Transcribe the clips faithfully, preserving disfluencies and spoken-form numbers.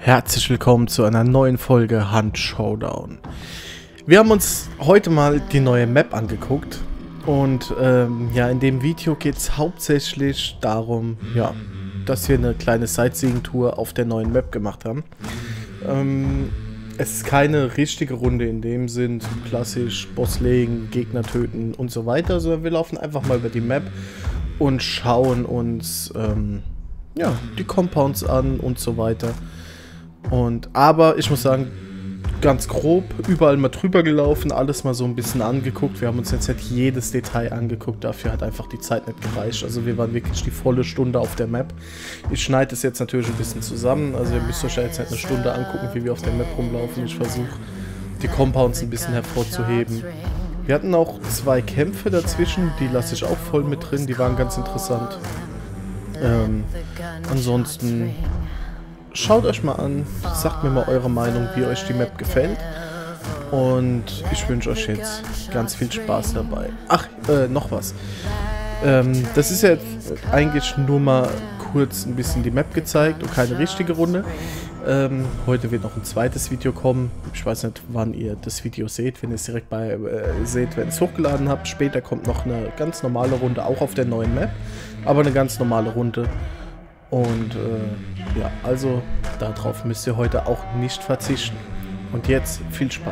Herzlich willkommen zu einer neuen Folge Hunt Showdown. Wir haben uns heute mal die neue Map angeguckt und ähm, ja, in dem Video geht es hauptsächlich darum, ja, dass wir eine kleine Sightseeing-Tour auf der neuen Map gemacht haben. Ähm, es ist keine richtige Runde in dem Sinn, klassisch Boss legen, Gegner töten und so weiter, sondern wir laufen einfach mal über die Map und schauen uns ähm, ja, die Compounds an und so weiter. Und aber ich muss sagen, ganz grob, überall mal drüber gelaufen, alles mal so ein bisschen angeguckt. Wir haben uns jetzt nicht jedes Detail angeguckt, dafür hat einfach die Zeit nicht gereicht. Also wir waren wirklich die volle Stunde auf der Map. Ich schneide es jetzt natürlich ein bisschen zusammen, also ihr müsst euch ja jetzt nicht eine Stunde angucken, wie wir auf der Map rumlaufen. Ich versuche die Compounds ein bisschen hervorzuheben. Wir hatten auch zwei Kämpfe dazwischen, die lasse ich auch voll mit drin, die waren ganz interessant. Ähm, ansonsten... Schaut euch mal an, sagt mir mal eure Meinung, wie euch die Map gefällt. Und ich wünsche euch jetzt ganz viel Spaß dabei. Ach, äh, noch was. Ähm, das ist jetzt eigentlich nur mal kurz ein bisschen die Map gezeigt und keine richtige Runde. Ähm, heute wird noch ein zweites Video kommen. Ich weiß nicht, wann ihr das Video seht, wenn ihr es direkt bei äh, seht, wenn ihr es hochgeladen habt. Später kommt noch eine ganz normale Runde, auch auf der neuen Map. Aber eine ganz normale Runde. Und äh, ja, also darauf müsst ihr heute auch nicht verzichten. Und jetzt viel Spaß.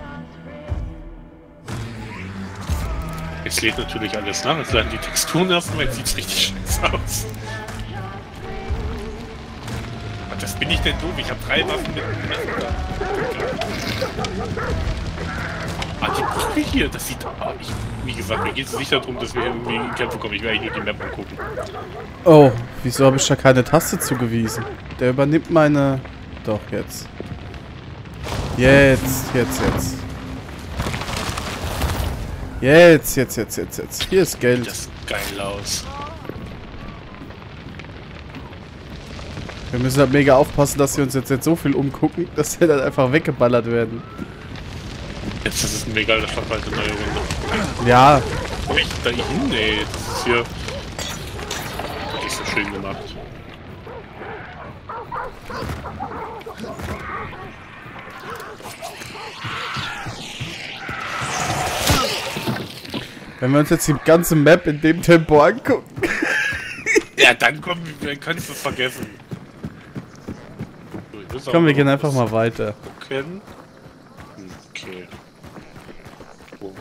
Jetzt lädt natürlich alles nach, jetzt laden die Texturen erstmal, jetzt sieht es richtig scheiße aus. Was bin ich denn doof? Ich habe drei Waffen mit dem Messer. Ah, die Brücke hier, das sieht... Ah, ich, wie gesagt, mir geht es nicht darum, dass wir irgendwie in Kämpfe kommen. Ich werde eigentlich nur die Map angucken. Oh, wieso habe ich da keine Taste zugewiesen? Der übernimmt meine... Doch, jetzt. Jetzt, jetzt, jetzt. Jetzt, jetzt, jetzt, jetzt, jetzt. Hier ist Geld. Das sieht geil aus. Wir müssen halt mega aufpassen, dass wir uns jetzt nicht so viel umgucken, dass wir dann einfach weggeballert werden. Jetzt ist es mir egal, das war halt eine neue Runde. Ja. Wo ich da hin? Nee, das ist hier nicht so schön gemacht. Wenn wir uns jetzt die ganze Map in dem Tempo angucken. Ja, dann komm, kannst du es vergessen. So, komm, wir gehen einfach mal weiter. Gucken. Okay. Oh.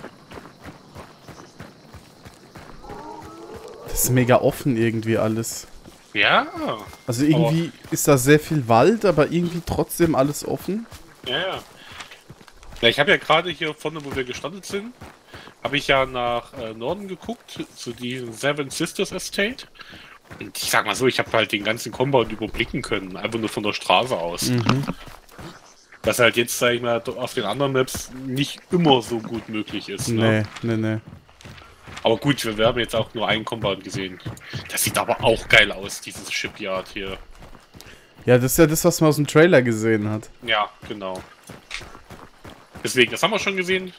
Das ist mega offen irgendwie alles. Ja. Also irgendwie ist da sehr viel Wald, aber irgendwie trotzdem alles offen. Ja, ja. Ja, ich habe ja gerade hier vorne, wo wir gestartet sind, habe ich ja nach äh, Norden geguckt, zu diesem Seven Sisters Estate. Und ich sag mal so, ich habe halt den ganzen Compound überblicken können, einfach nur von der Straße aus. Mhm. Was halt jetzt, sag ich mal, auf den anderen Maps nicht immer so gut möglich ist. Ne? Nee, nee, nee. Aber gut, wir, wir haben jetzt auch nur einen Compound gesehen. Das sieht aber auch geil aus, dieses Shipyard hier. Ja, das ist ja das, was man aus dem Trailer gesehen hat. Ja, genau. Deswegen, das haben wir schon gesehen.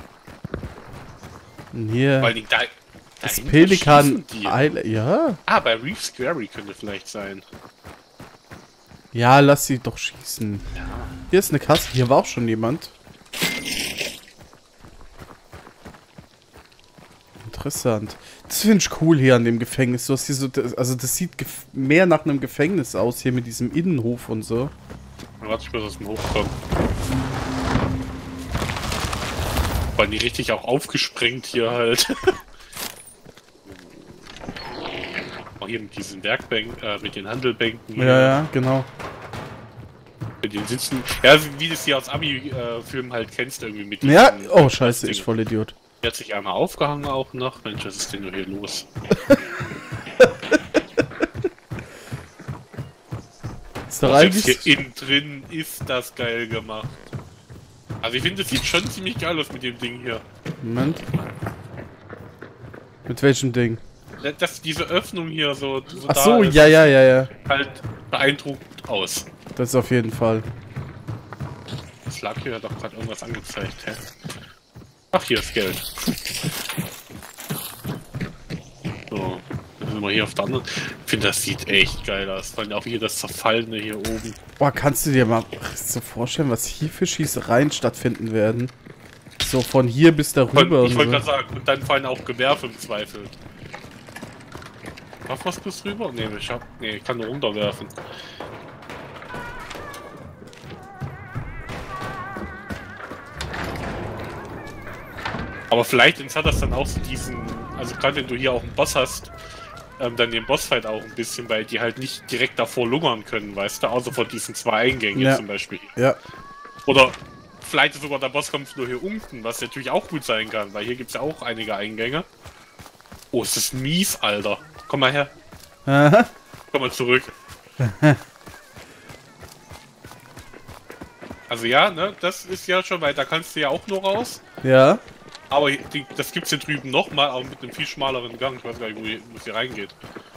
Hier. Weil die da, das Pelikan Island, ja. Ah, bei Reef's Quarry könnte vielleicht sein. Ja, lass sie doch schießen. Ja. Hier ist eine Kasse, hier war auch schon jemand. Interessant. Das finde ich cool hier an dem Gefängnis. Du hast hier so, also das sieht mehr nach einem Gefängnis aus, hier mit diesem Innenhof und so. Warte, ich muss aus dem Hof kommen. Waren die richtig auch aufgesprengt hier halt. Auch hier mit diesen Werkbänken, äh, mit den Handelbänken. Ja, ja, genau. Mit den Sitzen. Ja, wie du es hier aus Ami-Filmen halt kennst, irgendwie mit diesen... Ja, oh scheiße, ich voll Idiot. Der hat sich einmal aufgehangen auch noch. Mensch, was ist denn nur hier los? Ist doch eigentlich... Jetzt hier innen drin ist das geil gemacht. Also ich finde, das sieht schon ziemlich geil aus mit dem Ding hier. Moment. Mit welchem Ding? Das, diese Öffnung hier so... so Ach so, ja, ja, ja, ja. Halt beeindruckend aus. Das ist auf jeden Fall. Das lag hier, hat doch gerade irgendwas angezeigt, hä? Ach, hier ist Geld. So, dann sind wir hier auf der anderen. finde, das sieht echt geil aus. Vor allem auch hier das Zerfallene hier oben. Boah, kannst du dir mal so vorstellen, was hier für Schießereien stattfinden werden? So von hier bis darüber. Ich wollte so. gerade sagen, und dann fallen auch Gewerfe im Zweifel. Mach was bis rüber? Nee, ich, hab, nee, ich kann nur runterwerfen. Aber vielleicht hat das dann auch so diesen, also gerade wenn du hier auch einen Boss hast, ähm, dann den Bossfight auch ein bisschen, weil die halt nicht direkt davor lungern können, weißt du, außer von diesen zwei Eingängen Ja. zum Beispiel. Ja. Oder vielleicht sogar der Boss kommt nur hier unten, was natürlich auch gut sein kann, weil hier gibt es ja auch einige Eingänge. Oh, ist das mies, Alter. Komm mal her. Aha. Komm mal zurück. Also ja, ne, das ist ja schon, weil da kannst du ja auch nur raus. Ja. Aber die, das gibt's hier drüben nochmal, aber mit einem viel schmaleren Gang. Ich weiß gar nicht, wo, hier, wo es hier reingeht.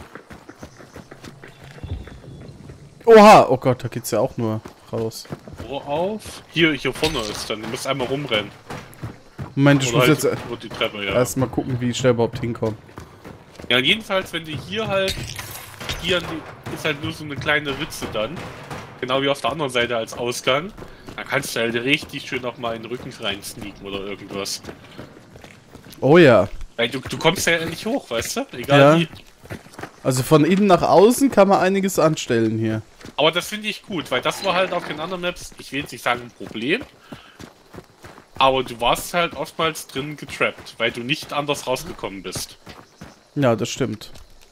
Oha, oh Gott, da geht's ja auch nur raus. Wo auf? Hier, hier vorne ist dann. Du musst einmal rumrennen. Moment, ich Oder muss halt jetzt über die Treppe, ja. erstmal gucken, wie ich da überhaupt hinkomme. Ja, jedenfalls, wenn du hier halt... Hier ist halt nur so eine kleine Ritze dann. Genau wie auf der anderen Seite als Ausgang. Da kannst du halt richtig schön nochmal in den Rücken rein sneaken oder irgendwas. Oh ja. Weil du, du kommst ja nicht hoch, weißt du? Egal Ja. wie. Also von innen nach außen kann man einiges anstellen hier. Aber das finde ich gut, weil das war halt auf den anderen Maps, ich will jetzt nicht sagen ein Problem, aber du warst halt oftmals drin getrappt, weil du nicht anders rausgekommen bist. Ja, das stimmt.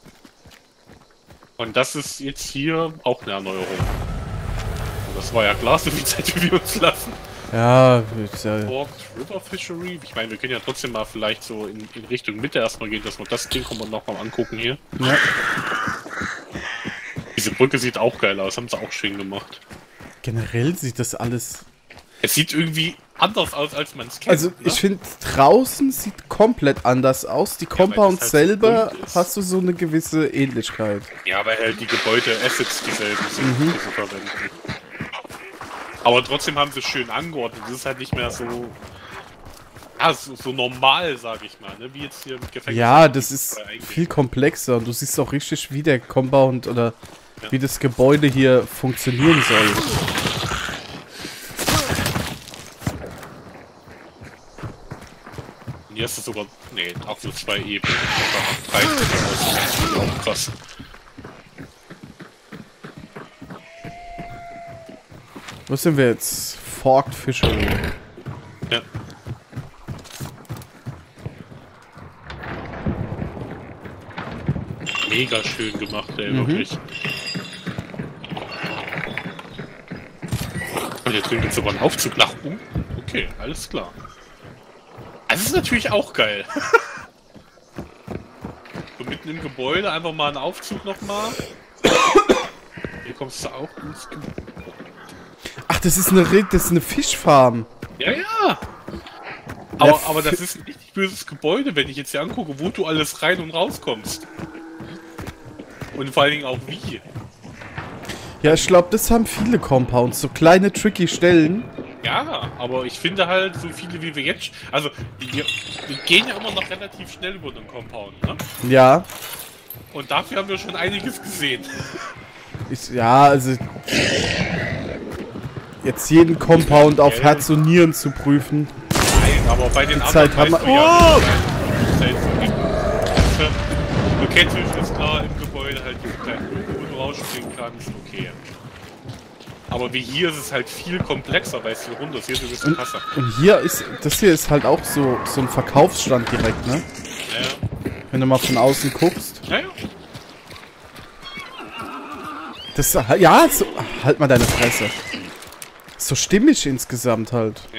Und das ist jetzt hier auch eine Erneuerung. Und das war ja klar, so viel Zeit, wie wir uns lassen. Ja, ist ja Forked River Fishery. Ich meine, wir können ja trotzdem mal vielleicht so in, in Richtung Mitte erstmal gehen, dass wir das Ding kommen und nochmal angucken hier. ja. Diese Brücke sieht auch geil aus, haben sie auch schön gemacht. Generell sieht das alles... Es sieht irgendwie anders aus, als man es kennt. Also ich finde, draußen sieht komplett anders aus. Die Compounds halt so selber bunt ist. hast du so eine gewisse Ähnlichkeit. Ja, weil halt die Gebäude Assets dieselben sind, Mhm. die sie verwenden. Aber trotzdem haben sie es schön angeordnet. Das ist halt nicht mehr so... Ja, so, so normal, sag ich mal, ne? Wie jetzt hier mit Gefängnis. Ja, das ist Eigentlich. viel komplexer und du siehst auch richtig, wie der Compound oder Ja. wie das Gebäude hier funktionieren soll. Und hier ist es sogar... Nee, auch nur zwei Ebenen. Drei das ist auch krass. Wo sind wir jetzt? Forked Fishery. Ja. Mega schön gemacht, ey, Mhm. wirklich. Und hier drüben gibt sogar einen Aufzug nach oben. Okay, alles klar. Das ist natürlich auch geil. So mitten im Gebäude einfach mal einen Aufzug nochmal. Hier kommst du auch ins Gebäude. Ach, das ist eine, Re- das ist eine Fischfarm. Ja, ja. Aber, Ja, aber das fi- ist ein richtig böses Gebäude, wenn ich jetzt hier angucke, wo du alles rein und rauskommst. Und vor allen Dingen auch wie. Ja, ich glaube, das haben viele Compounds. So kleine, tricky Stellen. Ja, aber ich finde halt, so viele wie wir jetzt... Also, wir, wir gehen ja immer noch relativ schnell über den Compound, ne? Ja. Und dafür haben wir schon einiges gesehen. Ich, ja, also... Jetzt jeden Compound auf Herz und Nieren zu prüfen. Nein, aber bei den Die anderen Zeit haben weißt wir- du ja, Oh! wie Zeit so ging. Du kennst mich, ist klar, im Gebäude halt diese kleinen Lücken, wo du rausspringen kannst, okay. Aber wie hier ist es halt viel komplexer, weil es hier runter ist. Hier ist ein bisschen krasser. Und hier ist... Das hier ist halt auch so, so ein Verkaufsstand direkt, ne? Ja, Wenn du mal von außen guckst. ja. Ja, Das... Ja, so... Halt mal deine Fresse. So stimmig insgesamt halt. ja.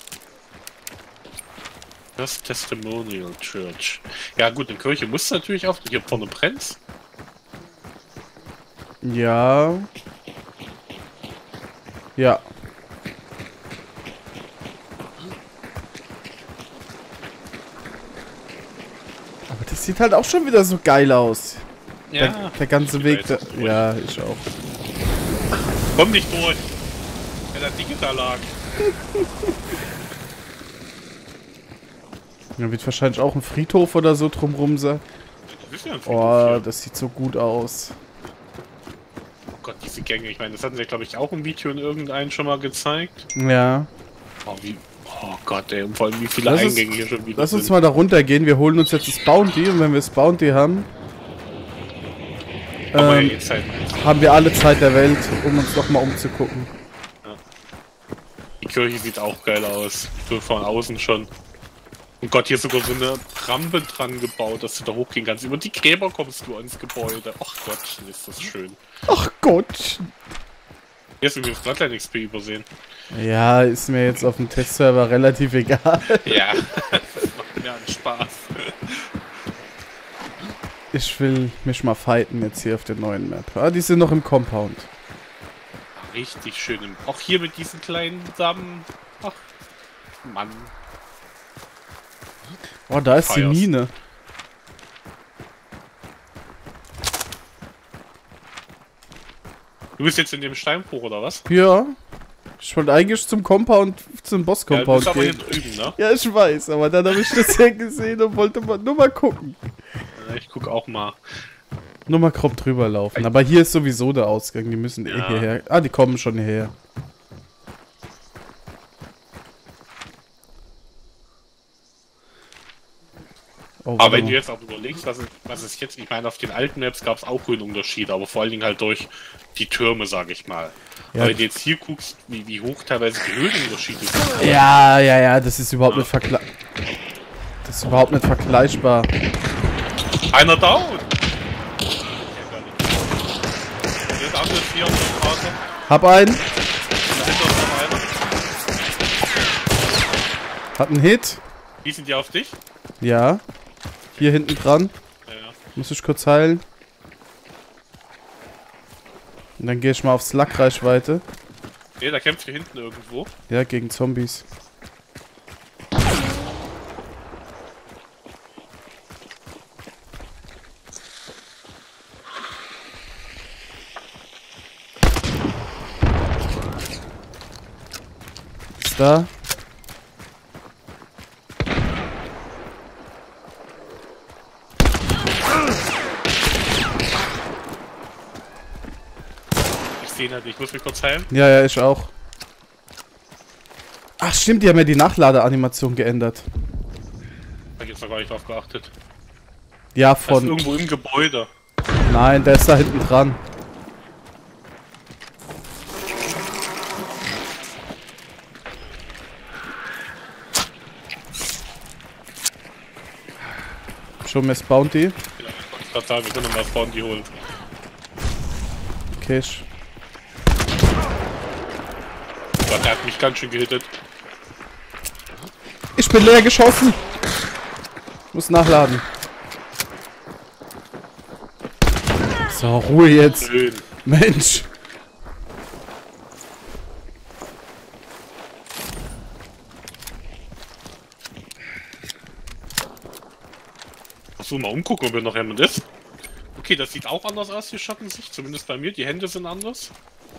Das Testimonial Church. Ja gut, eine Kirche muss natürlich auch. Hier vorne brennt's. Ja. Ja. Aber das sieht halt auch schon wieder so geil aus. Der, der ganze Ich Weg. weiß, Da, was du ja, ich auch. Komm nicht durch! Wenn da Dinge da lag. Da wird wahrscheinlich auch ein Friedhof oder so drumrum sein. Das ist ja ein Friedhof Oh, hier. das sieht so gut aus. Oh Gott, diese Gänge. Ich meine, das hatten sie, glaube ich, auch im Video in irgendeinem schon mal gezeigt. Ja. Oh, wie... Oh Gott, ey. Und vor allem, wie viele Lass Eingänge uns, hier schon wieder Lass sind. uns mal da runter gehen. Wir holen uns jetzt das Bounty. Und wenn wir das Bounty haben, Aber ähm, jetzt halt. haben wir alle Zeit der Welt, um uns noch mal umzugucken. Die Kirche sieht auch geil aus. So von außen schon. Und Gott, hier ist sogar so eine Rampe dran gebaut, dass du da hochgehen kannst. Über die Gräber kommst du ans Gebäude. Ach Gott, ist das schön. Ach Gott. Hier hast du übrigens Bloodline X P übersehen. Ja, ist mir jetzt auf dem Testserver relativ egal. Ja, das macht mir einen Spaß. Ich will mich mal fighten jetzt hier auf der neuen Map. Ah, die sind noch im Compound. Richtig schön. Auch hier mit diesen kleinen Damm. Ach, Mann. Oh, da ist die Fires. Mine. Du bist jetzt in dem Steinbruch, oder was? Ja. Ich wollte eigentlich zum Compound, zum Ja, du Boss-Compound bist aber hier gehen. drüben, ne? Ja, ich weiß, aber dann habe ich das ja gesehen und wollte mal, nur mal gucken. Ja, ich guck auch mal. Nur mal grob drüber laufen. Aber hier ist sowieso der Ausgang. Die müssen eh Ja. hierher. Ah, die kommen schon hierher. Oh, Aber warte wenn du mal. jetzt auch überlegst, was es, was es jetzt, ich meine, auf den alten Maps gab es auch Höhenunterschiede, aber vor allen Dingen halt durch die Türme, sag ich mal. Ja. Aber wenn du jetzt hier guckst, wie, wie hoch teilweise die Höhenunterschiede sind. Ja, ja, ja, das ist überhaupt nicht vergleich. Das ist überhaupt nicht vergleichbar. Einer down! Hier ist anders hier auf der Straße. Hab einen. Dahinter ist noch einer. Hat einen Hit. Die sind die auf dich? Ja. Hier hinten dran. Ja, ja. Muss ich kurz heilen. Und dann gehe ich mal auf Slack-Reichweite. Ne, da kämpft hier hinten irgendwo. Ja, gegen Zombies. Ist da. Ich sehe ihn halt nicht. Ich muss mich kurz heilen. Ja, ja, ich auch. Ach stimmt, die haben ja die Nachladeanimation geändert. Da hab ich jetzt noch gar nicht drauf geachtet. Ja, Das ist von... irgendwo im Gebäude. Nein, der ist da hinten dran. Schon mir das Bounty. Ja, ich wollte gerade sagen, wir können mal das Bounty holen. Cash. Gott, der hat mich ganz schön gehittet. Ich bin leer geschossen. Muss nachladen. So, Ruhe jetzt. Schön. Mensch. Achso, mal umgucken, ob hier noch jemand ist. Okay, das sieht auch anders aus, die Schattensicht. Zumindest bei mir. Die Hände sind anders.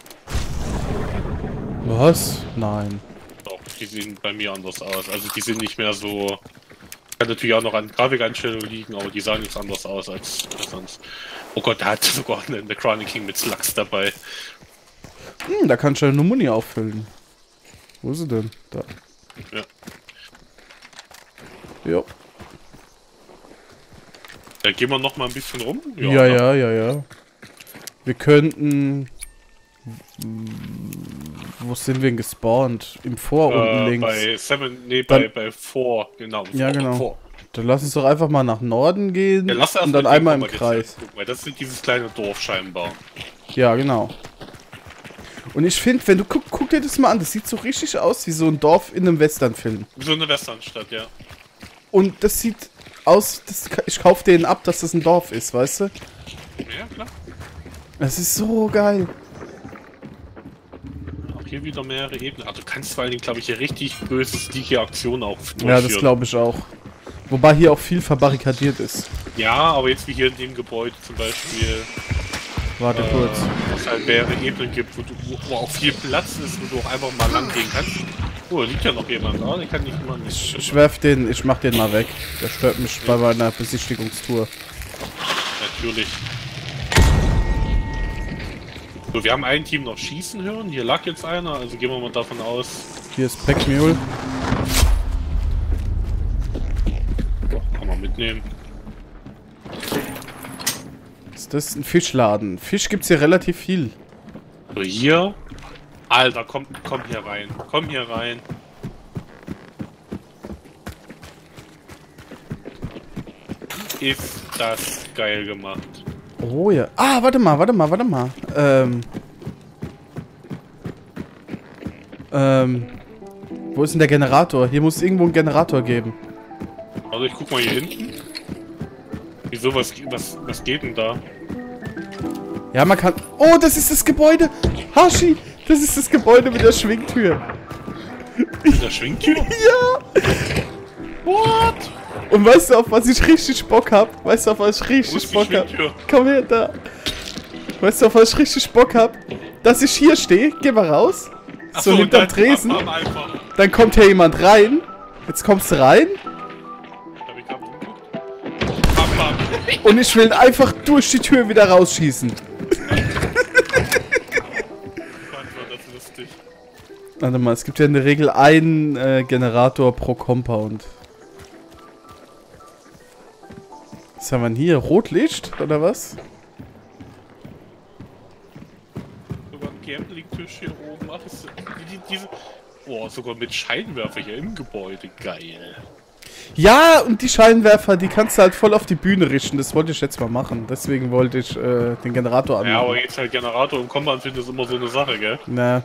Was? Nein. Doch, die sehen bei mir anders aus. Also die sind nicht mehr so... Kann natürlich auch noch an Grafikeinstellungen liegen, aber die sahen jetzt anders aus als sonst. Oh Gott, der hat sogar einen Necrotic King mit Slugs dabei. Hm, da kannst du eine Muni auffüllen. Wo ist sie denn? Da. Ja. Jo. Dann gehen wir noch mal ein bisschen rum. Ja, ne? ja, ja, ja. Wir könnten... Wo sind wir denn gespawnt? Im Vor unten Äh, links. bei Seven, nee, bei, Dann- bei Four, genau. Ja, Four, genau. Four. Dann lass uns doch einfach mal nach Norden gehen Ja, lass erst und dann mal einmal im gucken, mal Kreis. jetzt gucken, weil das ist dieses kleine Dorf scheinbar. Ja, genau. Und ich finde, wenn du guck, guck dir das mal an, das sieht so richtig aus wie so ein Dorf in einem Westernfilm. So eine Westernstadt, ja. Und das sieht aus, das, ich kauf denen ab, dass das ein Dorf ist, weißt du? Ja, klar. Das ist so geil. Auch hier wieder mehrere Ebenen. Also du kannst vor allen Dingen, glaube ich, hier richtig böse, sneaky Aktionen auch durchführen. Ja, das glaube ich auch. Wobei hier auch viel verbarrikadiert ist. Ja, aber jetzt wie hier in dem Gebäude zum Beispiel, Warte äh, kurz. es halt mehrere Ebenen gibt, wo, du, wo, wo auch viel Platz ist, wo du auch einfach mal lang gehen kannst. Oh, da liegt ja noch jemand da, den kann ich immer nicht. Ich, ich werf den, ich mach den mal weg. Der stört mich bei meiner Besichtigungstour. natürlich. So, wir haben ein Team noch schießen hören. Hier lag jetzt einer, also gehen wir mal davon aus. Hier ist Packmule. Doch, kann man mitnehmen. Ist das ein Fischladen? Fisch gibt's hier relativ viel. So, hier. Alter, komm, komm hier rein. Komm hier rein. Ist das geil gemacht. Oh ja. Ah, warte mal, warte mal, warte mal. Ähm. Ähm. Wo ist denn der Generator? Hier muss es irgendwo einen Generator geben. Also ich guck mal hier hinten. Wieso, was, was, was geht denn da? Ja, man kann... Oh, das ist das Gebäude! Hashi! Das ist das Gebäude mit der Schwingtür. Mit der Schwingtür? Ja! What? Und weißt du, auf was ich richtig Bock hab? Weißt du, auf was ich richtig Bock hab? Komm her, da. Weißt du, auf was ich richtig Bock hab? Dass ich hier stehe, geh mal raus. Ach So, so hinterm dann, Tresen. ab, ab, einfach. Dann kommt hier jemand rein. Jetzt kommst du rein. Hab ich grad umgeguckt? Ab, ab. Und ich will ihn einfach durch die Tür wieder rausschießen. Das ist lustig. Warte mal, es gibt ja in der Regel einen äh, Generator pro Compound. Was haben wir denn hier? Rotlicht oder was? Sogar ein Gambling-Tisch hier oben. Ach, ist, die, diese. Boah, sogar mit Scheinwerfer hier im Gebäude. Geil. Ja, und die Scheinwerfer, die kannst du halt voll auf die Bühne richten. Das wollte ich jetzt mal machen. Deswegen wollte ich äh, den Generator anmachen. Ja, aber jetzt halt Generator und Compound finde ich immer so eine Sache, gell? Na.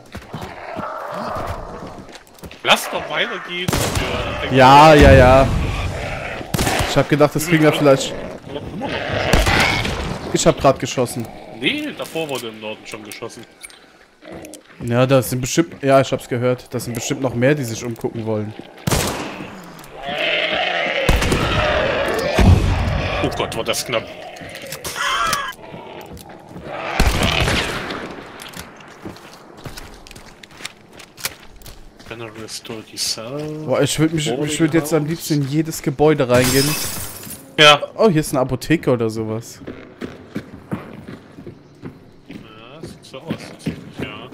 Lass doch weitergehen. Wir Ja, ja, ja. Ich hab gedacht, das kriegen wir vielleicht... immer noch. Ich hab grad geschossen. Nee, davor wurde im Norden schon geschossen. Ja, das sind bestimmt... Ja, ich hab's gehört. Das sind bestimmt noch mehr, die sich umgucken wollen. Oh Gott, war das knapp. Gonna restore die Cell. Boah, ich würde mich, ich würd jetzt am liebsten in jedes Gebäude reingehen. Ja. Oh, hier ist eine Apotheke oder sowas. Ja, sieht so aus. Ja.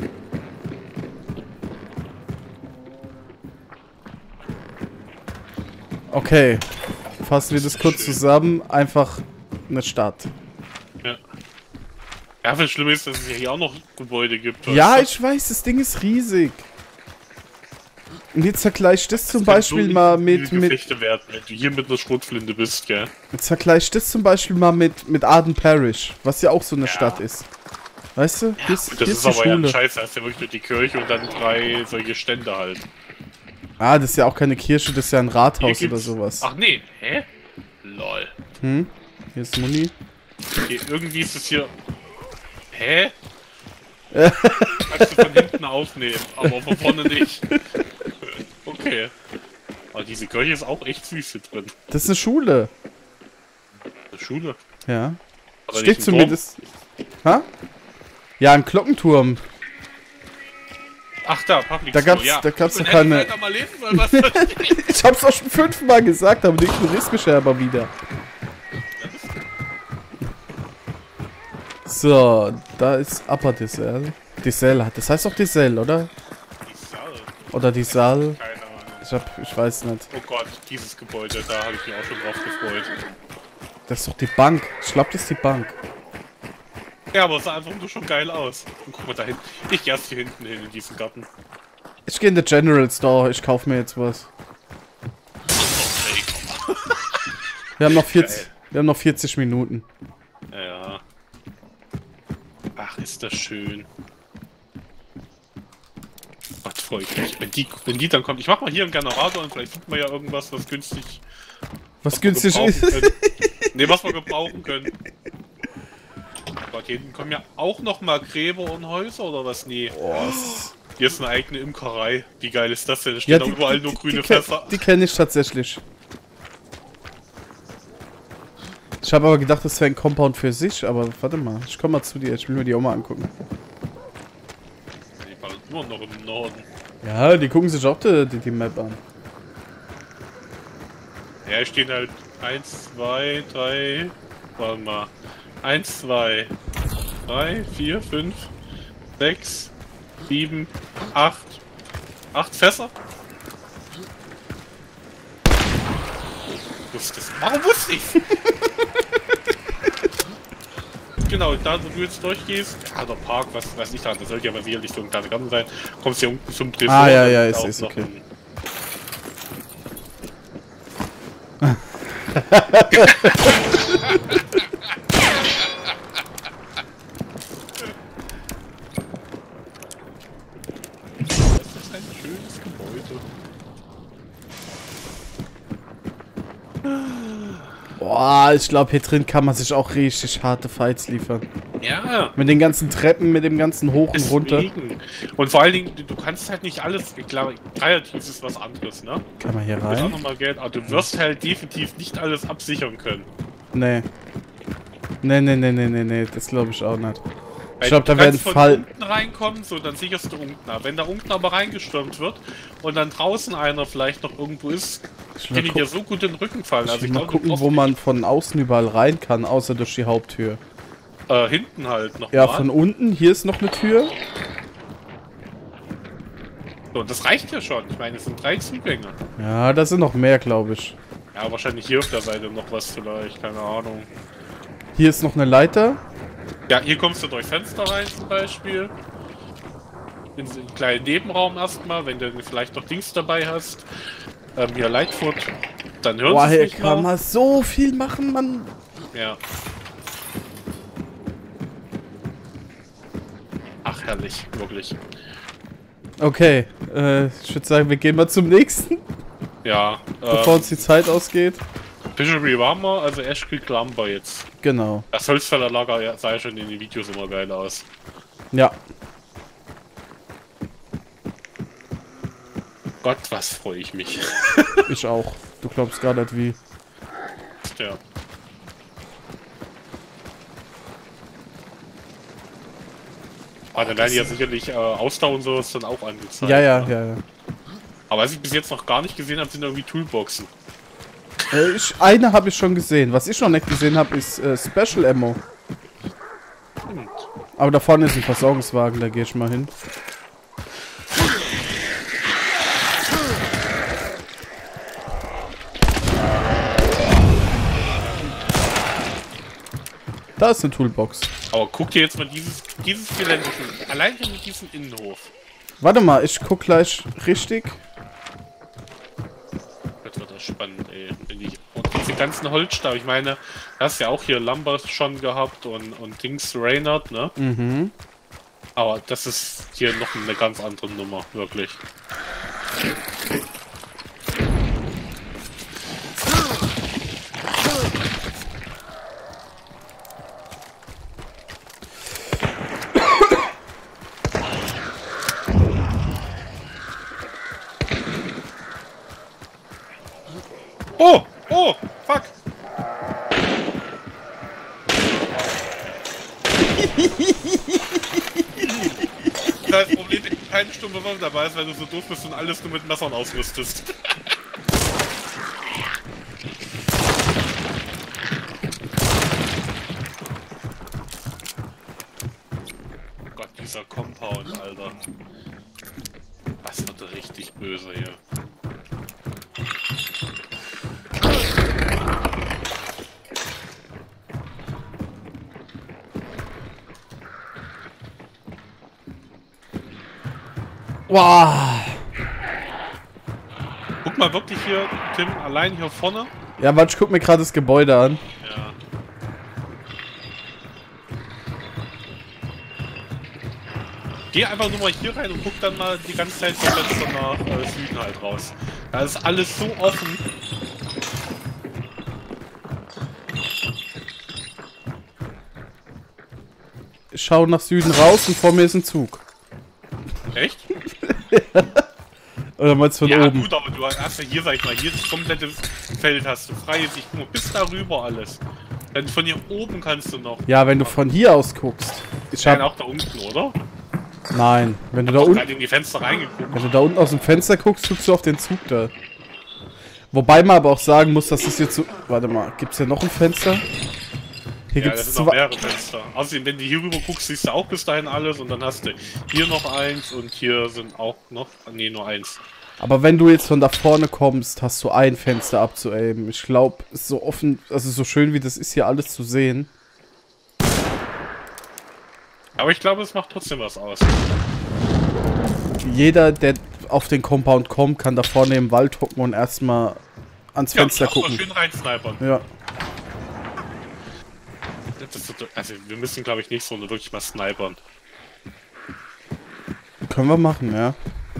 Okay. Fassen wir das kurz zusammen. Einfach eine Stadt. Ja. Ja, das Schlimme ist, dass es ja hier auch noch Gebäude gibt. Ja, weißt du? ich weiß, das Ding ist riesig. Und jetzt vergleich das zum kann Beispiel so mal viele mit... mit Gefechte werden, wenn du hier mit einer Schrotflinte bist, gell? jetzt vergleich das zum Beispiel mal mit, mit Arden Parish, was ja auch so eine Ja. Stadt ist. Weißt du? Hier ist, Das hier ist ist die aber ja ein Schule. Scheiß, da hast du ja wirklich nur die Kirche und dann drei solche Stände halt. Ah, das ist ja auch keine Kirche, das ist ja ein Hier Rathaus gibt's- oder sowas. Ach nee, hä? Lol. Hm? Hier ist Muni. Hier, irgendwie ist es hier... Hä? Kannst du von hinten aufnehmen, aber von vorne nicht. Okay. Aber diese Kirche ist auch echt süß hier drin. Das ist eine Schule. Eine Schule. Ja. Aber Steht nicht ein Turm. zumindest... Ha? Ja, ein Glockenturm. Ach da, Public Da School, gab's- ja. da gab's Und doch hätte ich keine- weiter mal lesen sollen, was das steht. Ich hab's auch schon fünfmal gesagt, aber du ignorierst mich ja aber wieder. So, da ist Upper Dissel. Dissel, das heißt doch Dissel, oder? Die Saal. Oder Dissal. Keine Ahnung. Ich hab, ich weiß nicht. Oh Gott, dieses Gebäude, da habe ich mich auch schon drauf gefreut. Das ist doch die Bank. Ich glaub, das ist die Bank. Ja, aber es sah einfach nur schon geil aus. Und guck mal da hinten. Ich geh erst hier hinten hin in diesen Garten. Ich gehe in den General Store, ich kauf mir jetzt was. Okay, komm. Wir haben noch vierzig, wir haben noch vierzig Minuten. Ja. Ach, ist das schön. Gott, freue ich mich. Wenn die, wenn die dann kommt. Ich mach mal hier einen Generator und vielleicht finden wir ja irgendwas, was günstig, Was wir günstig gebrauchen ist. können. Ne, was wir gebrauchen können. Gott, hier hinten kommen ja auch noch mal Gräber und Häuser oder was? Nee. Hier ist eine eigene Imkerei. Wie geil ist das denn? Da stehen Ja, da die, überall die, nur die, grüne die, kenn- Fässer. die kenne ich tatsächlich. Ich habe aber gedacht, das wäre ein Compound für sich, aber warte mal, ich komme mal zu dir, ich will mir die auch mal angucken. Die waren immer noch im Norden. Ja, die gucken sich auch die, die, die Map an. Ja, hier stehen halt eins, zwei, drei, warte mal, Eins, zwei, drei, vier, fünf, sechs, sieben, acht. Acht Fässer? Wusstest. Warum wusste ich's? Genau, da wo du jetzt durchgehst, ja, der Park, was weiß ich da, das sollte ja mal sicherlich so ein kleiner Garten sein. Kommst hier unten zum Tresor. Ah, ja, ja, ist, ist okay. Boah, ich glaube, hier drin kann man sich auch richtig harte Fights liefern. Ja. Mit den ganzen Treppen, mit dem ganzen Hoch und runter. Und vor allen Dingen, du kannst halt nicht alles, ich glaube, kreativ ist was anderes, ne? Kann man hier Du hast auch rein? noch mal Geld, aber du wirst halt definitiv nicht alles absichern können. Nee. Nee, nee, nee, nee, nee, nee, das glaube ich auch nicht. Weil Ich glaube, da du werden kannst von Fall... unten reinkommen, so, dann sicherst du unten ab. Wenn da unten aber reingestürmt wird und dann draußen einer vielleicht noch irgendwo ist, kann ich dir so gut den Rücken fallen. Ich Also will ich mal glaube, gucken, wo man von außen überall rein kann, außer durch die Haupttür. Äh, hinten halt noch Ja, mal. von unten. Hier ist noch eine Tür. So, das reicht ja schon. Ich meine, es sind drei Zugänge. Ja, da sind noch mehr, glaube ich. Ja, wahrscheinlich hier auf der Seite noch was vielleicht, keine Ahnung. Hier ist noch eine Leiter. Ja, hier kommst du durch Fenster rein zum Beispiel. In so einen kleinen Nebenraum erstmal, wenn du vielleicht noch Dings dabei hast. Ähm, hier Lightfoot. Dann hören Boah, sie hier es nicht kann mehr. man so viel machen, Mann. Ja. Ach, herrlich, wirklich. Okay, äh, ich würde sagen, wir gehen mal zum nächsten, Ja. bevor Ähm, uns die Zeit ausgeht. Fishery waren wir, also Ash Creek Lumber jetzt. Genau. Das Holzfällerlager ja, sah ja schon in den Videos immer geil aus. Ja. Gott, was freue ich mich. Ich auch. Du glaubst gar nicht wie. Ja. Aber dann werden ja sicherlich äh, Ausdauer und sowas dann auch angezeigt. Ja, ja, ne? ja, ja. Aber was ich bis jetzt noch gar nicht gesehen habe, sind irgendwie Toolboxen. Äh, ich, eine habe ich schon gesehen. Was ich noch nicht gesehen habe, ist äh, Special Ammo. Stimmt. Aber da vorne ist ein Versorgungswagen, da gehe ich mal hin. Da ist eine Toolbox. Aber guck dir jetzt mal dieses, dieses Gelände an. Allein schon mit diesem Innenhof. Warte mal, ich guck gleich richtig. Das wird das spannend, ey. Wenn ich, und diese ganzen Holzstamm, ich meine, du hast ja auch hier Lumbers schon gehabt und, und Dings Reynard, ne? Mhm. Aber das ist hier noch eine ganz andere Nummer, wirklich. Oh! Oh! Fuck! Das Problem, wenn keine stumme Waffe dabei ist, weil du so doof bist und alles nur mit Messern ausrüstest. Oh Gott, dieser Compound, Alter. Das wird richtig böse hier. Wow. Guck mal wirklich hier, Tim, allein hier vorne. Ja, warte, ich guck mir gerade das Gebäude an. Ja. Geh einfach nur mal hier rein und guck dann mal die ganze Zeit vom Fenster nach äh, Süden halt raus. Da ist alles so offen. Ich schaue nach Süden raus und vor mir ist ein Zug. Echt? Oder meinst du von Ja oben? gut, aber du hast ja hier, sag ich mal, hier das komplette Feld hast du freie Sicht. Guck mal, bis darüber alles. Dann von hier oben kannst du noch. Ja, wenn du von hier aus guckst. Ich Nein, hab, auch da unten, oder? nein, wenn du da Doch unten, gerade in die Fenster reingeguckt. wenn du da unten aus dem Fenster guckst, guckst du auf den Zug da. Wobei man aber auch sagen muss, dass das jetzt so... Warte mal, gibt's hier noch ein Fenster? Hier Ja, gibt das es sind noch zwei. mehrere Fenster. Außerdem, wenn du hier rüber guckst, siehst du auch bis dahin alles und dann hast du hier noch eins und hier sind auch noch, nee, nur eins. Aber wenn du jetzt von da vorne kommst, hast du ein Fenster abzuaimen. Ich glaube, so offen, also so schön wie das ist, hier alles zu sehen. Aber ich glaube, es macht trotzdem was aus. Jeder, der auf den Compound kommt, kann da vorne im Wald hocken und erstmal ans Fenster ja, gucken. Schön reinsnipern. Ja. Das ist, also wir müssen, glaube ich, nicht so wirklich mal snipern. Können wir machen, ja.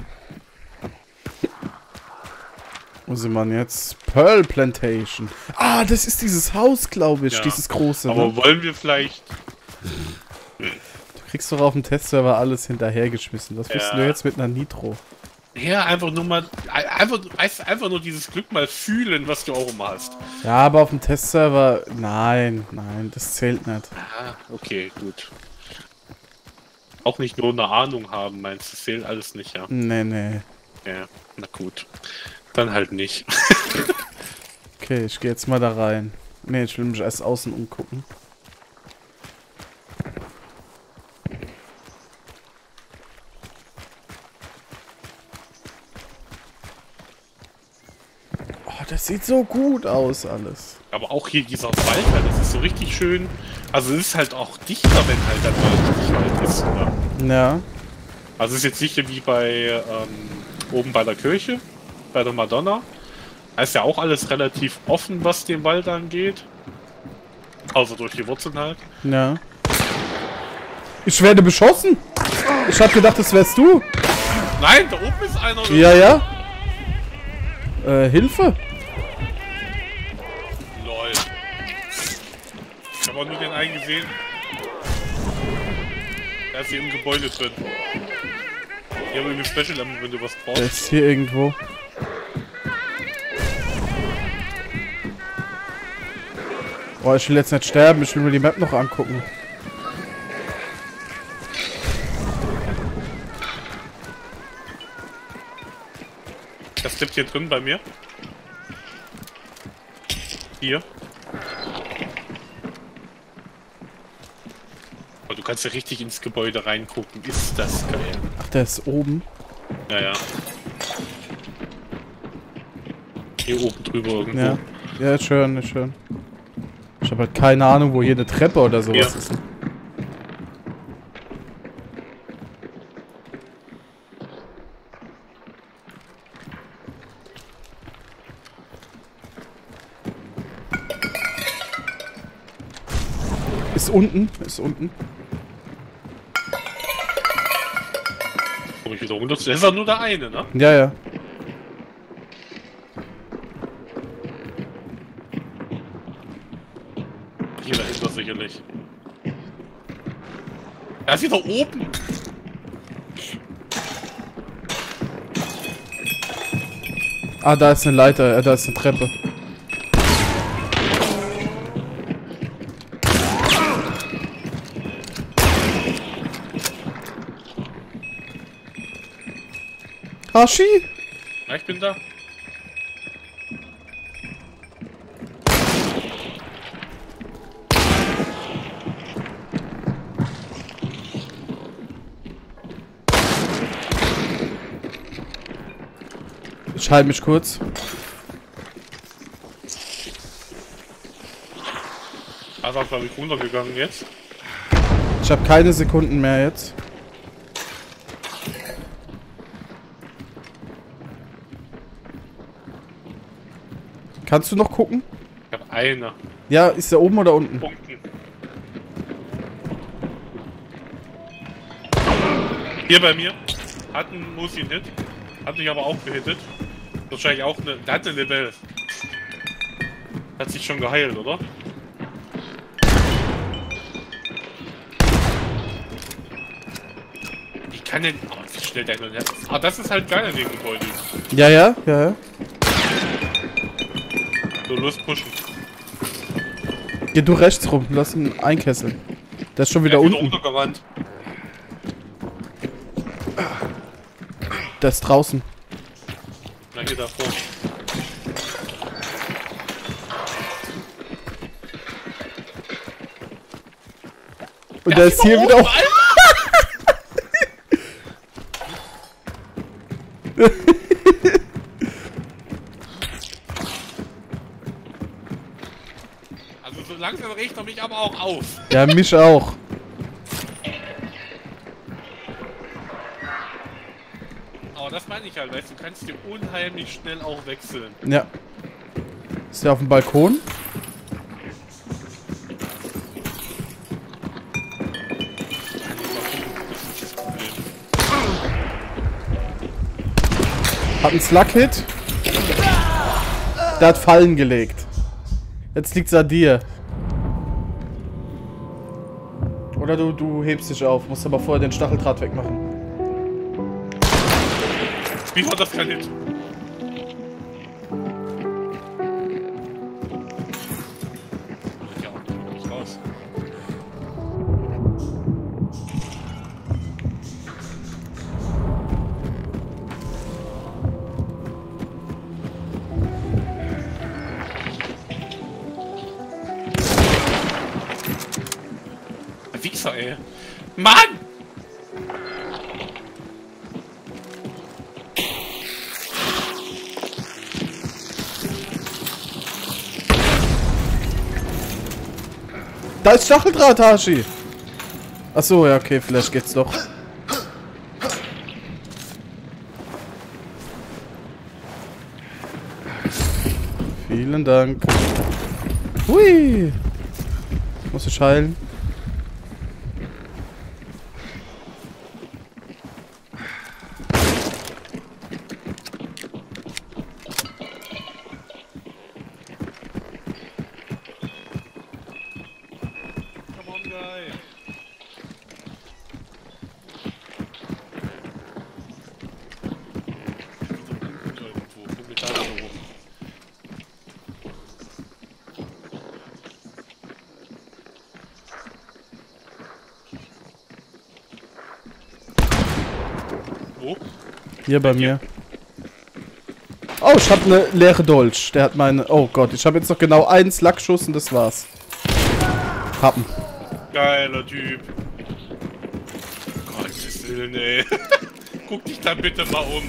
Wo sind wir denn jetzt? Pearl Plantation. Ah, das ist dieses Haus, glaube ich. Ja. Dieses große. Aber Ne? wollen wir vielleicht... Du kriegst doch auf dem Testserver alles hinterhergeschmissen. Was willst Ja. du jetzt mit einer Nitro? Ja, einfach nur mal... Einfach, einfach nur dieses Glück mal fühlen, was du auch immer hast. Ja, aber auf dem Testserver... Nein, nein, das zählt nicht. Ah, okay, gut. Auch nicht nur eine Ahnung haben, meinst du? Das zählt alles nicht, ja. Nee, nee. Ja, na gut. Dann halt nicht. Okay, ich gehe jetzt mal da rein. Nee, ich will mich erst außen umgucken. Oh, das sieht so gut aus alles. Aber auch hier dieser Wald, halt, das ist so richtig schön. Also es ist halt auch dichter, wenn halt dann mal richtig Wald ist. Ne? Ja. Also es ist jetzt nicht wie bei ähm, oben bei der Kirche, bei der Madonna. Da ist ja auch alles relativ offen, was den Wald angeht. Außer durch die Wurzeln halt. Ja. Ich werde beschossen. Ich hab gedacht, das wärst du. Nein, da oben ist einer. Ja, ja. Äh, Hilfe. Lol. Ich habe auch nur den einen gesehen. Der ist hier im Gebäude drin. Hier haben wir eine Special Ammo, wenn du was Der brauchst. ist hier irgendwo. Oh, ich will jetzt nicht sterben. Ich will mir die Map noch angucken. Das tippt hier drin bei mir. Hier. Oh, du kannst ja richtig ins Gebäude reingucken. Ist das geil. Ach, der ist oben. Ja, ja. Hier oben drüber irgendwo. Ja. Ja, ist schön, ist schön. Ich habe halt keine Ahnung, wo hier eine Treppe oder sowas Ja. ist. Ist unten, ist unten. Komm ich wieder runter. Das ist doch nur der eine, ne? Ja, ja. Hier dahinter sicherlich. Er ist wieder oben. Ah, da ist eine Leiter, äh, da ist eine Treppe. Hashi? Ja, ich bin da. Ich halte mich kurz. Also glaube ich runtergegangen jetzt. Ich habe keine Sekunden mehr jetzt. Kannst du noch gucken? Ich habe eine. Ja, ist der oben oder unten? Punkten. Hier bei mir. Hat einen Musi-Hit. Hat mich aber auch gehittet. Wahrscheinlich auch eine. Der hat eine Level. Hat sich schon geheilt, oder? Ich kann den. Oh, wie schnell der hin. Ah, das ist halt geil in dem Gebäude. Ja, ja, ja, ja. So, los pushen. Geh du rechts rum, lass ihn einkesseln. Der ist schon wieder Der ist unten. wieder runtergewandt. Der ist draußen. Na, hier davor. Und der ist hier wieder auf... Also so langsam regt er mich aber auch auf. Ja, mich auch. Aber das meine ich halt, weißt du, du kannst dir unheimlich schnell auch wechseln. Ja. Ist der auf dem Balkon? Hat einen Slug-Hit. Der hat Fallen gelegt. Jetzt liegt's an dir. Oder du, du hebst dich auf. Musst aber vorher den Stacheldraht wegmachen. Wie war das kein Hit? Ja, nicht raus. Wichser, ey. Mann! Da ist Stacheldraht, Hashi. Achso, ja, okay, vielleicht geht's doch. Vielen Dank. Hui. Muss ich heilen? Come on, guy. Irgendwo, guck mir da so hoch. Wo? Hier bei mir. Oh, ich habe eine leere Dolch. Der hat meine... Oh Gott, ich habe jetzt noch genau einen Slackschuss und das war's. Happen. Geiler Typ. Gottes Willen, ey. Guck dich da bitte mal um.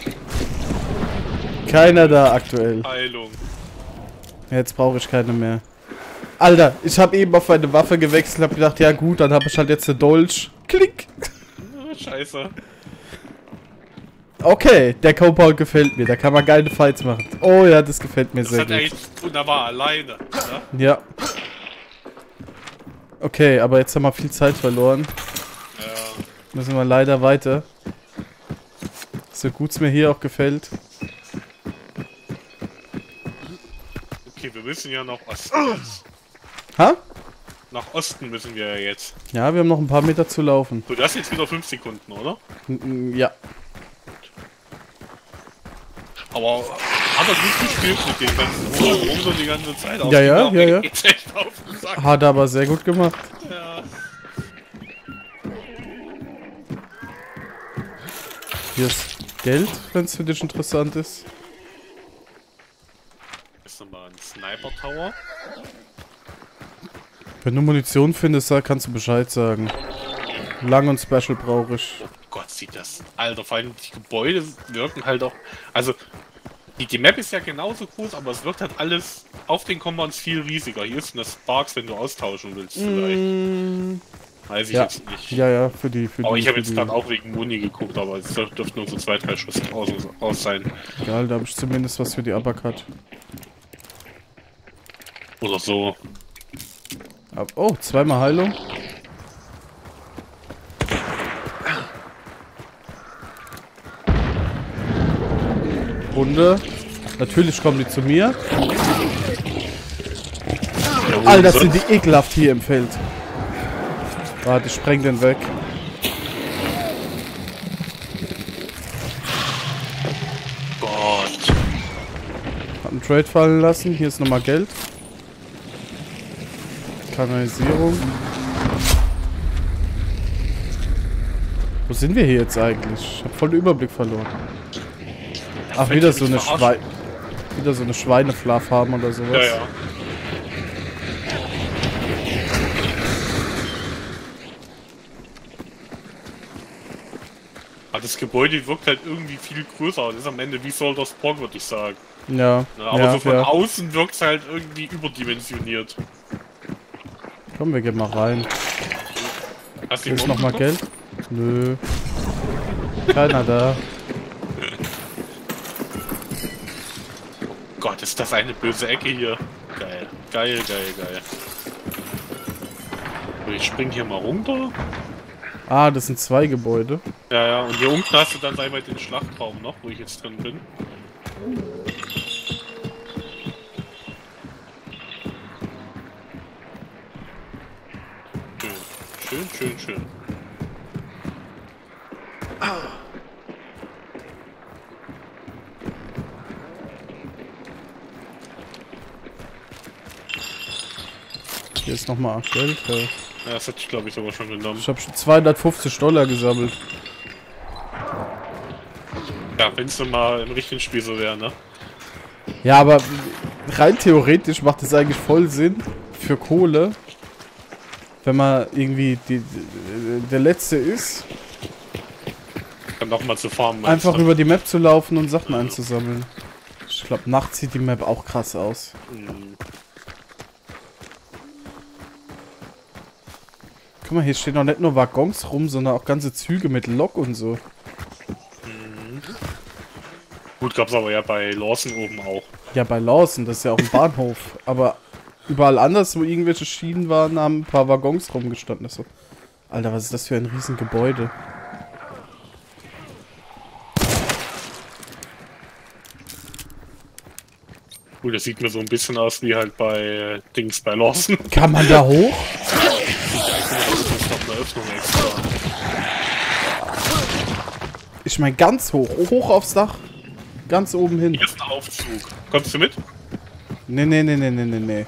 Keiner da aktuell. Heilung. Jetzt brauche ich keine mehr. Alter, ich habe eben auf eine Waffe gewechselt, habe gedacht, ja gut, dann habe ich halt jetzt eine Dolch. Klick. Ah, scheiße. Okay, der Compound gefällt mir. Da kann man geile Fights machen. Oh ja, das gefällt mir Das sehr hat gut. er echt wunderbar alleine. Oder? Ja. Okay, aber jetzt haben wir viel Zeit verloren. Ja. Müssen wir leider weiter. So gut es mir hier auch gefällt. Okay, wir müssen ja nach Osten. Ha? Nach Osten müssen wir ja jetzt. Ja, wir haben noch ein paar Meter zu laufen. So, das jetzt wieder fünf Sekunden, oder? N- Ja. Aber hat er gut gespielt mit den ganzen Rum so die ganze Zeit. Auf Ja, ja, die ja, ja. geht's echt auf den Sack. Hat er aber sehr gut gemacht. Ja. Hier ist Geld, wenn es für dich interessant ist. Ist nochmal ein Sniper Tower. Wenn du Munition findest, sag, kannst du Bescheid sagen. Lang und Special brauche ich. Oh Gott, sieht das. Alter, vor allem die Gebäude wirken halt auch. Also, die, die Map ist ja genauso groß, aber es wirkt halt alles auf den Compounds viel riesiger. Hier ist eine Sparks, wenn du austauschen willst, vielleicht. Mm, Weiß ich ja. jetzt nicht. Ja, ja, für die. Für Aber die, ich habe für jetzt die- gerade auch wegen Muni geguckt, aber es dürf- dürften nur so zwei, drei Schuss aus, aus sein. Egal, da habe ich zumindest was für die Uppercut. Oder so. Ab- Oh, zweimal Heilung. Runde. Natürlich kommen die zu mir. Alter, sind die ekelhaft hier im Feld. Warte, ich spreng den weg. Gott. Hab einen Trade fallen lassen. Hier ist nochmal Geld. Kanalisierung. Wo sind wir hier jetzt eigentlich? Ich hab voll den Überblick verloren. Ach, Fällt wieder ihr so mich eine verarschen? Schwein... Wieder so eine Schweinefluff haben oder sowas. Ja, ja. Aber das Gebäude wirkt halt irgendwie viel größer und ist am Ende wie Soldier Spawn, würde ich sagen. Ja. Ja, aber ja, so von ja. außen wirkt es halt irgendwie überdimensioniert. Komm, wir gehen mal rein. Hast du Ist noch mal Geld? Nö. Keiner da. Gott, ist das eine böse Ecke hier. Geil, geil, geil, geil. So, ich spring hier mal runter. Ah, das sind zwei Gebäude. Ja, ja, und hier unten hast du dann einmal den Schlachtraum noch, wo ich jetzt drin bin. Schön, schön, schön, schön. Hier ist nochmal Geld. Ja. Ja, das hätte ich glaube ich sogar schon genommen. Ich habe schon zweihundertfünfzig Dollar gesammelt. Ja, wenn es mal im richtigen Spiel so wäre, ne? Ja, aber rein theoretisch macht es eigentlich voll Sinn für Kohle, wenn man irgendwie die, die, der Letzte ist, Dann nochmal zu farmen. einfach über die Map zu laufen und Sachen einzusammeln. Ich glaube, nachts sieht die Map auch krass aus. Hm. Guck mal, hier stehen noch nicht nur Waggons rum, sondern auch ganze Züge mit Lok und so. Gut, gab's aber ja bei Lawson oben auch. Ja, bei Lawson, das ist ja auch ein Bahnhof. Aber überall anders, wo irgendwelche Schienen waren, haben ein paar Waggons rumgestanden. Das so. Alter, was ist das für ein Riesengebäude? Gut, das sieht mir so ein bisschen aus wie halt bei äh, Dings bei Lawson. Kann man da hoch? Das ist noch eine Öffnung extra. Ich meine ganz hoch. Hoch aufs Dach. Ganz oben hin. Hier ist ein Aufzug. Kommst du mit? Nee, nee, nee, nee, nee, nee, nee.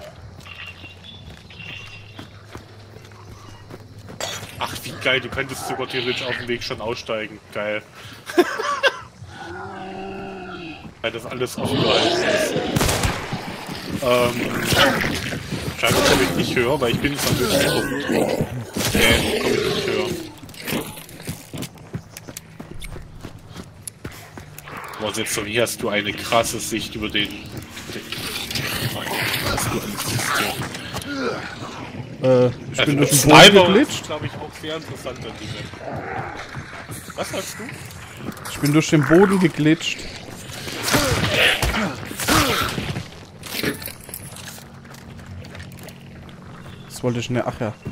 Ach, wie geil, du könntest sogar theoretisch auf dem Weg schon aussteigen. Geil. Weil das alles aufgehalten ist. Ähm. Scheinbar komme ich nicht höher, weil ich bin jetzt am höchsten Punkt. Nee, komme ich nicht höher. Boah, selbst so, hier hast du eine krasse Sicht über den... den hast du alles hier. Äh, ich Also bin durch den Sniper Boden ist, geglitscht. glaube ich, auch sehr interessant an die Map. Was sagst du? Ich bin durch den Boden geglitscht. Was wollte ich denn? Ach ja.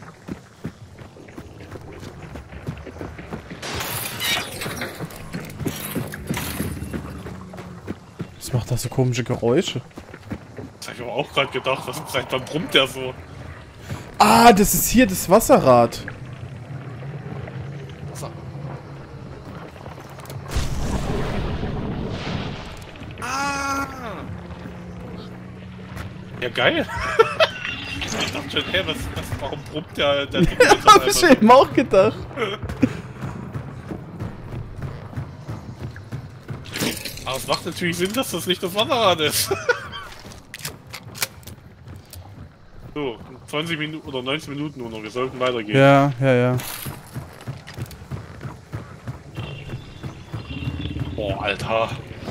Was macht das so komische Geräusche? Das habe ich aber auch gerade gedacht. Was seit wann brummt der so? Ah, das ist hier das Wasserrad. Wasser. Ah! Ja, geil. Ich dachte schon, hey, was, was, warum brummt der, der Ding jetzt auf Hab einmal ich so? eben auch gedacht. Aber es macht natürlich Sinn, dass das nicht das Wasserrad ist. So, zwanzig Minuten oder neunzehn Minuten nur noch, wir sollten weitergehen. Ja, ja, ja. Boah, Alter.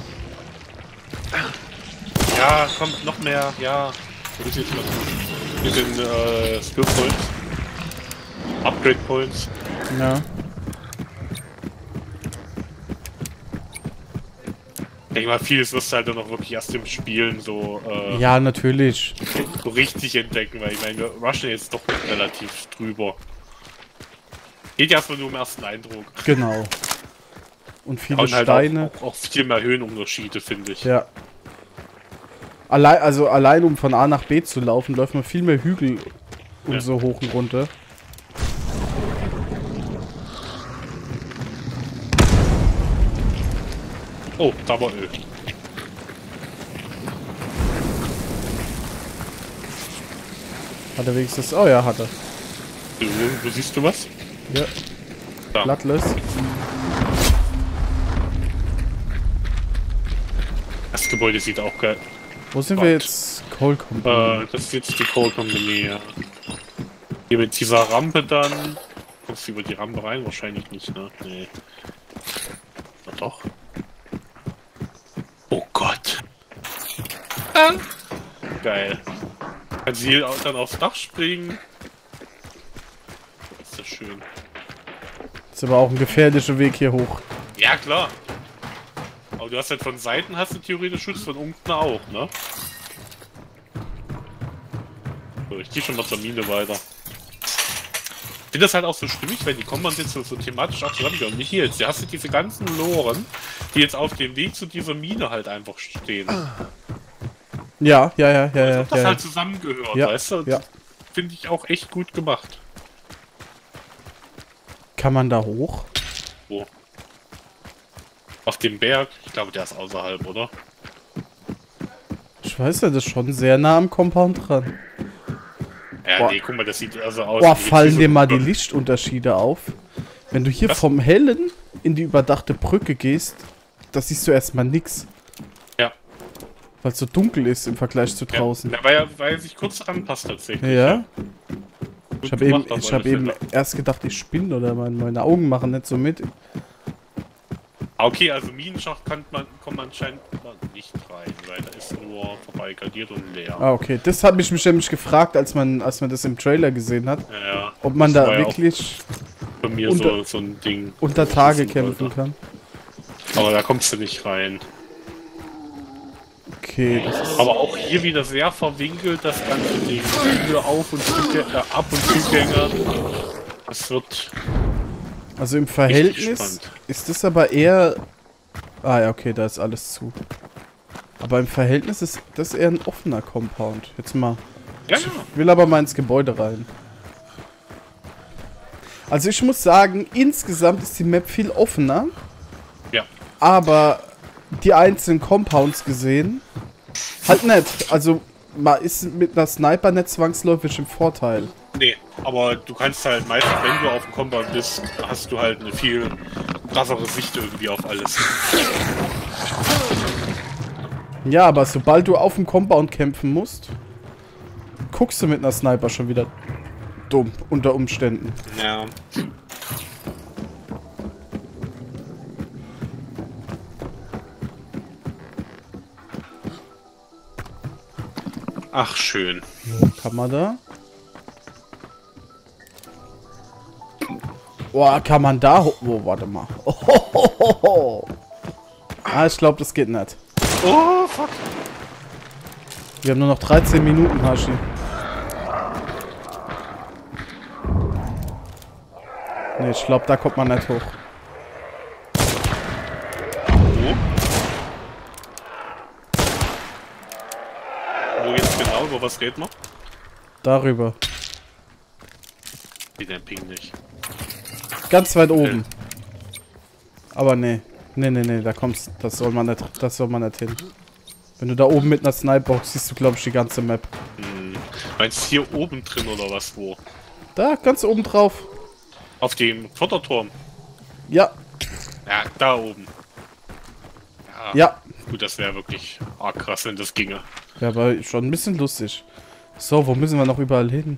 Ja, kommt noch mehr, ja. Was ist jetzt mal mit den äh, Skill Points? Upgrade Points. Ja. Ich denke mal, vieles wirst du halt dann noch wirklich erst im Spielen so, äh, Ja, natürlich. so richtig entdecken, weil ich meine, wir rushen jetzt doch relativ drüber. Geht ja erstmal nur um den ersten Eindruck. Genau. Und viele Und halt Steine. auch, auch, auch viel mehr Höhenunterschiede, finde ich. Ja. Allein, also allein um von A nach B zu laufen, läuft man viel mehr Hügel und Ja. so hoch und runter. Oh, da war Öl. Hat er wenigstens... Oh ja, hat er. Du, wo siehst du was? Ja. Da. Bloodless. Das Gebäude sieht auch geil. Wo sind Gott. wir jetzt? Coal Company. Äh, das ist jetzt die Coal Company, ja. Hier mit dieser Rampe dann. Kommst du über die Rampe rein? Wahrscheinlich nicht, ne? Nee. Na doch. Oh Gott. Ah. Geil. Kann sie hier dann aufs Dach springen? Ist das schön. Ist aber auch ein gefährlicher Weg hier hoch. Ja, klar. Aber du hast halt von Seiten hast du theoretisch Schutz, von unten auch, ne? So, ich geh schon mal zur Mine weiter. Ich finde das halt auch so stimmig, wenn die kommen und jetzt so, so thematisch auch zusammengehören. Nicht hier jetzt, da hast du diese ganzen Loren, die jetzt auf dem Weg zu dieser Mine halt einfach stehen. Ja, ja, ja, ja, ja. Als ob das ja, halt ja. zusammengehört, Ja, weißt du? ja. Finde ich auch echt gut gemacht. Kann man da hoch? Wo? Auf dem Berg? Ich glaube, der ist außerhalb, oder? Ich weiß ja, das ist schon sehr nah am Compound dran. Ja, Boah. nee, guck mal, das sieht also aus. Boah, wie fallen so dir mal die ein- Lichtunterschiede auf. Wenn du hier Was? vom Hellen in die überdachte Brücke gehst, da siehst du erstmal nix. Ja. Weil es so dunkel ist im Vergleich zu draußen. Ja, weil, er, weil er sich kurz anpasst tatsächlich. Ja? Gut Ich habe eben, gemacht, auf ich alle hab eben Fälle. erst gedacht, ich spinne oder meine, meine Augen machen nicht so mit. Ah, okay, also Minenschacht kann man, kommt man anscheinend nicht rein, weil da ist nur vorbeigardiert und leer. Ah, okay. Das habe ich mich nämlich gefragt, als man, als man das im Trailer gesehen hat. Ja, Ob man das da war ja wirklich auch bei mir unter- so, so ein Ding. unter wo ich Tage wissen kämpfen wollte. kann. Aber da kommst du nicht rein. Okay, das ist... Aber auch hier wieder sehr verwinkelt, das ganze Ding. Viele Auf- und Zugänge, äh, Ab- und Zugänge. Es wird... Also im Verhältnis spannend. ist das aber eher... Ah ja, okay, da ist alles zu. Aber im Verhältnis ist das eher ein offener Compound. Jetzt mal... Ja, ja. Ich will aber mal ins Gebäude rein. Also ich muss sagen, insgesamt ist die Map viel offener. Ja. Aber die einzelnen Compounds gesehen, halt nicht. Also man ist mit einer Sniper nicht zwangsläufig im Vorteil. Nee, aber du kannst halt meistens, wenn du auf dem Compound bist, hast du halt eine viel krassere Sicht irgendwie auf alles. Ja, aber sobald du auf dem Compound kämpfen musst, guckst du mit einer Sniper schon wieder dumm, unter Umständen. Ja. Ach, schön. Kann man da? Boah, kann man da hoch... Oh, warte mal. Oh, ah, ich glaube, das geht nicht. Oh, fuck. Wir haben nur noch dreizehn Minuten, Hashi. Ne, ich glaube, da kommt man nicht hoch. Wo? Wo jetzt genau? Über was reden wir? Darüber. Wie der Ping nicht. Ganz weit oben. Aber nee. Nee, nee, nee, da kommst... Das soll man nicht... Das soll man nicht hin. Wenn du da oben mit einer Snipebox siehst du, glaube ich, die ganze Map. Hm. Meinst du hier oben drin oder was? Wo? Da, ganz oben drauf. Auf dem Förderturm. Ja, Ja, da oben. Ja. ja. Gut, das wäre wirklich arg krass, wenn das ginge. Ja, aber schon ein bisschen lustig. So, wo müssen wir noch überall hin?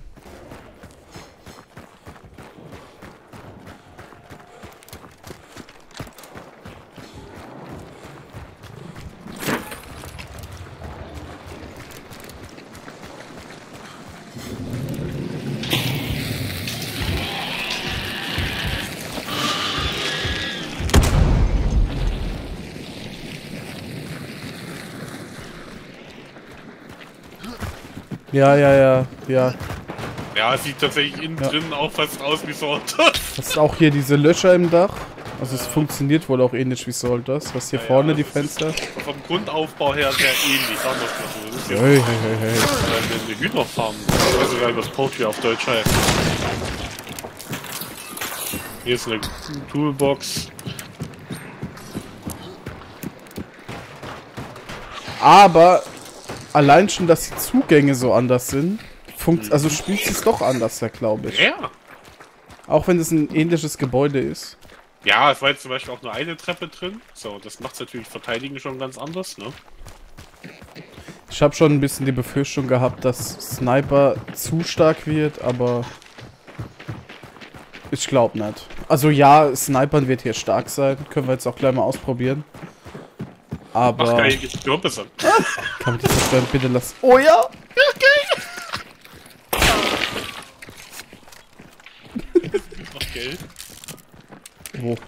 Ja, ja, ja, ja. Ja, es sieht tatsächlich innen Ja. drin auch fast aus wie Soltas. Das ist auch hier diese Löcher im Dach. Also es funktioniert wohl auch ähnlich wie Soltas. Was hier Ja, vorne, ja, die das Fenster. Vom Grundaufbau her sehr ähnlich, sagen wir es mal so. Das ist ja Hey, hey, hey, hey. eine, eine Hühnerfarm. Ich weiß sogar, was Poetry auf Deutsch heißt. Hier ist eine Toolbox. Aber allein schon, dass die Zugänge so anders sind, funkt, also spielt es doch anders, glaube ich. Ja. Auch wenn es ein ähnliches Gebäude ist. Ja, es war jetzt zum Beispiel auch nur eine Treppe drin. So, das macht natürlich Verteidigen schon ganz anders, ne? Ich habe schon ein bisschen die Befürchtung gehabt, dass Sniper zu stark wird, aber Ich glaube nicht. Also ja, Snipern wird hier stark sein. Können wir jetzt auch gleich mal ausprobieren. Aber... Ach geil, geht's nur besser. Kann man die zerstören? Bitte lass... Oh ja! Ja, geil! Noch Geld. Wo?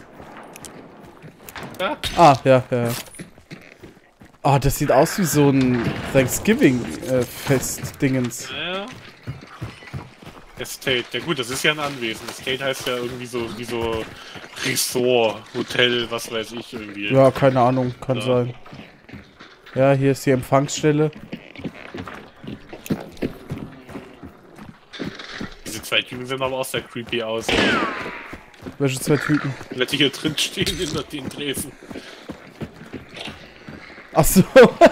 Ja. Ah, ja, ja, ja. Ah, das sieht aus wie so ein Thanksgiving-Fest-Dingens. Ja. Estate, ja gut, das ist ja ein Anwesen. Estate heißt ja irgendwie so, wie so Resort, Hotel, was weiß ich irgendwie. Ja, keine Ahnung, kann Ja. sein. Ja, hier ist die Empfangsstelle. Diese zwei Typen sehen aber auch sehr creepy aus. Welche zwei Typen? Wenn die hier drin stehen, hinter den Tresen. Achso.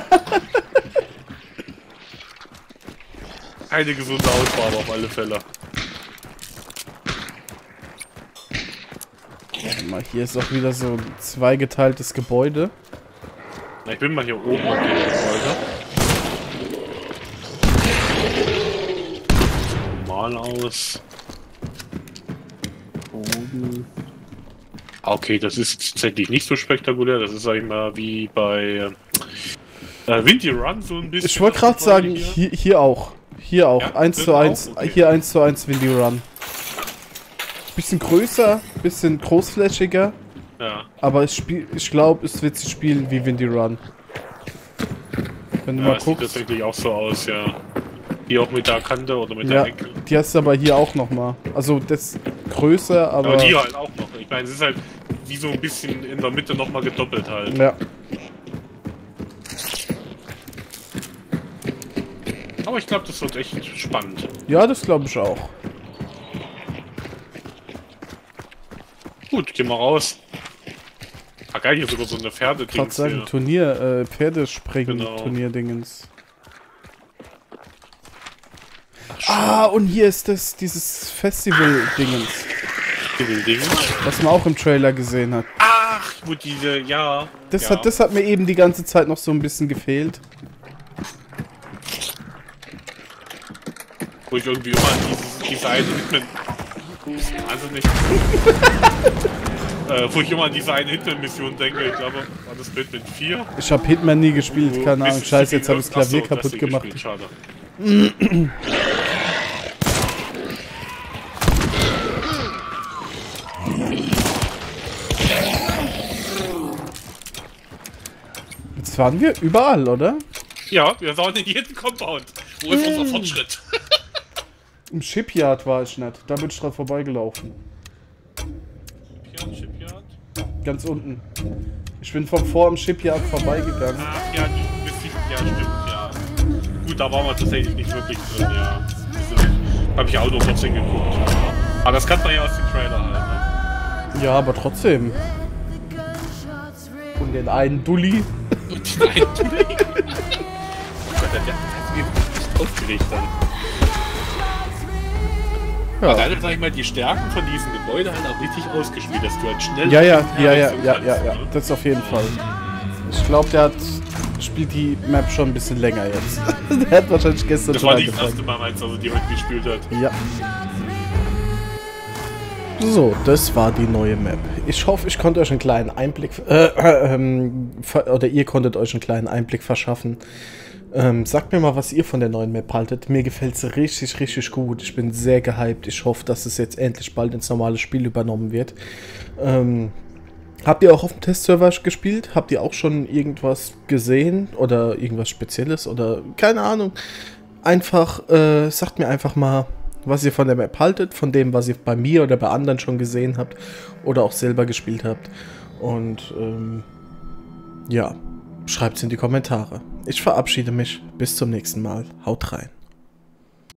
Keine gesunde Auswahl auf alle Fälle. Warte mal, hier ist auch wieder so ein zweigeteiltes Gebäude. Na, ich bin mal hier oben auf dem Gebäude. Normal aus. Oben. Okay, das ist tatsächlich nicht so spektakulär. Das ist, sag ich mal, wie bei äh, Windy Run so ein bisschen. Ich wollte gerade sagen, hier, hier auch. Hier auch. Ja, eins das zu auch? eins. Okay. Hier eins zu eins Windy Run. Bisschen größer, bisschen großflächiger. Ja. Aber ich, spiel, ich glaube, es wird sich spielen wie Windy Run. Wenn du Ja, mal das sieht guckst. tatsächlich auch so aus, ja. Hier auch mit der Kante oder mit Ja, der Ecke. die hast du aber hier auch nochmal. Also das größer, aber... Aber die halt auch noch. Ich meine, es ist halt wie so ein bisschen in der Mitte nochmal gedoppelt halt. Ja. Aber ich glaube, das wird echt spannend. Ja, das glaube ich auch. Gut, geh mal raus. Ah geil, hier sogar so eine Gerade Pferdedings sagen, hier. Turnier, äh, Pferdespringen, Genau. Turnierdingens. Ah, und hier ist das, dieses Festival-Dingens, Ding. was man auch im Trailer gesehen hat. Ach, wo diese, ja. Das, ja. hat, das hat mir eben die ganze Zeit noch so ein bisschen gefehlt. Wo ich irgendwie immer an dieses, diese eine Hitman... Also nicht. äh, wo ich immer an diese eine Hitman-Mission denke. Ich glaube, war das Hitman vier? Ich habe Hitman nie gespielt, Wo keine Ahnung. Miss Scheiße, jetzt habe ich das Achso, Klavier das kaputt nie gemacht. gespielt, schade. Jetzt fahren wir überall, oder? Ja, wir waren in jedem Compound. Wo ist unser Fortschritt? Im Shipyard war ich nicht. Da bin ich dran vorbeigelaufen. Shipyard, Shipyard. Ganz unten. Ich bin vom vor im Shipyard vorbeigegangen. Ach ja, die bist ja, stimmt, ja. Gut, da waren wir tatsächlich nicht wirklich drin, ja. Habe ich auch nur kurz hingeguckt. Aber das kann man ja aus dem Trailer halt, ne? Ja, aber trotzdem. Und den einen Dulli. Und die einen Dulli. Der hat mich echt aufgeregt dann. Ja. Alleine, sag ich mal, die Stärken von diesem Gebäude halt auch richtig ausgespielt, dass du halt schnell... Ja, ja, ja, ja, herwechseln ja, kannst, ja, ja. ne? Das auf jeden Fall. Ich glaube, der hat spielt die Map schon ein bisschen länger jetzt. Der hat wahrscheinlich gestern Das schon war nicht das angefangen. erste Mal, meinst du, also die heute gespielt hat. Ja. So, das war die neue Map. Ich hoffe, ich konnte euch einen kleinen Einblick, äh, äh, ähm, oder ihr konntet euch einen kleinen Einblick verschaffen. Ähm, sagt mir mal, was ihr von der neuen Map haltet. Mir gefällt sie richtig, richtig gut. Ich bin sehr gehypt. Ich hoffe, dass es jetzt endlich bald ins normale Spiel übernommen wird. Ähm, habt ihr auch auf dem Testserver gespielt? Habt ihr auch schon irgendwas gesehen? Oder irgendwas Spezielles? Oder keine Ahnung. Einfach, äh, sagt mir einfach mal, was ihr von der Map haltet, von dem, was ihr bei mir oder bei anderen schon gesehen habt oder auch selber gespielt habt. Und ähm, ja, schreibt es in die Kommentare. Ich verabschiede mich. Bis zum nächsten Mal. Haut rein.